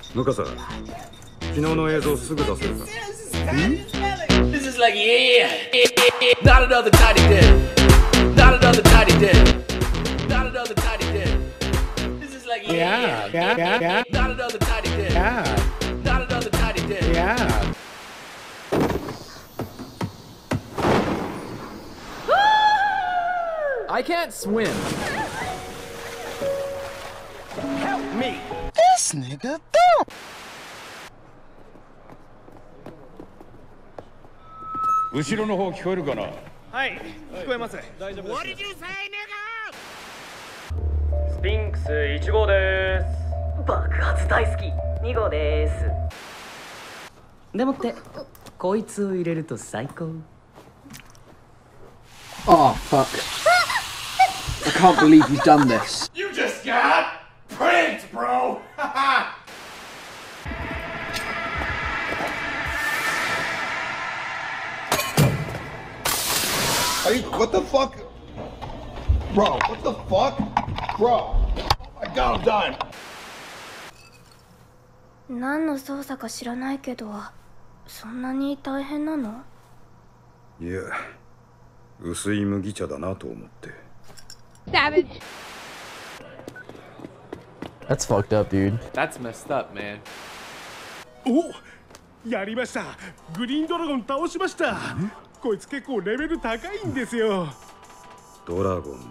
ムカサ、昨日の映像すぐ出せるか。 This is like, yeah, not another tiny dick, not another tiny dick, not another tiny dick. This is like, yeah, not another tiny dick, not another tiny dick. I can't swim. Help me! This nigga don't. 後ろの方聞こえるかな。 はい、聞こえます。大丈夫です。 What did you say, nigga? スフィンクス1号です。 爆発大好き2号です。でもってこいつを入れると最高。 Oh fuck. I can't believe you've done this. You just got pranked, bro. Are you, what the fuck? Bro, what the fuck? Bro, oh my god, I'm dying. 何の操作か知らないけど、そんなに大変なの？ いや、薄い麦茶だなと思って。 Savage. That's fucked up, dude. That's messed up, man. お、やりました。グリーンドラゴン倒しました。こいつ結構レベル高いんですよ。 ドラゴンね。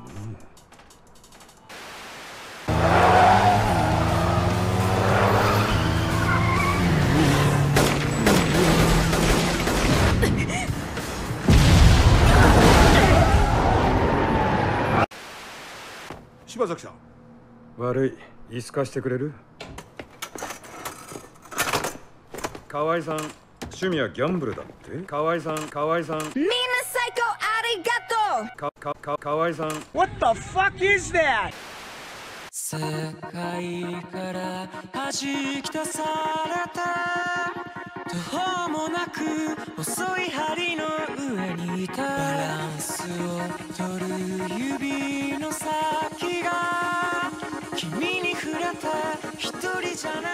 柴崎さん。 悪い、椅子貸してくれる？河合さん、趣味はギャンブルだって？河合さん、河合さん。みんな最高ありがとう。河合さん。 What the fuck is that? 世界から弾き出された途方もなく細い針の上にいたバランスを取る指の先が君に触れた一人じゃない